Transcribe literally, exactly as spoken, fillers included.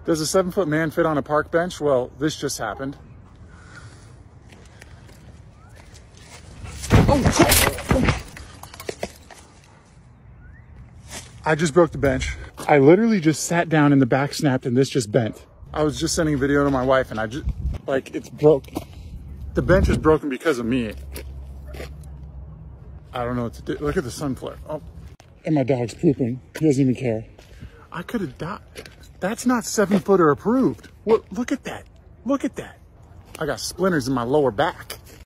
Does a seven foot man fit on a park bench? Well, this just happened. Oh, I just broke the bench. I literally just sat down and the back snapped and this just bent. I was just sending a video to my wife and I just, like, it's broke. The bench is broken because of me. I don't know what to do. Look at the sun flare. Oh, and my dog's pooping. He doesn't even care. I could have died. That's not seven footer approved. What? Look at that. Look at that. I got splinters in my lower back.